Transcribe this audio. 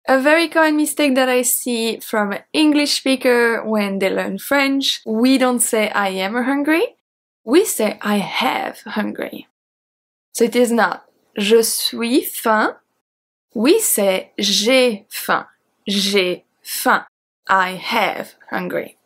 A very common mistake that I see from an English speaker when they learn French, we don't say I am hungry, we say I have hungry. So it is not je suis faim, we say j'ai faim, I have hungry.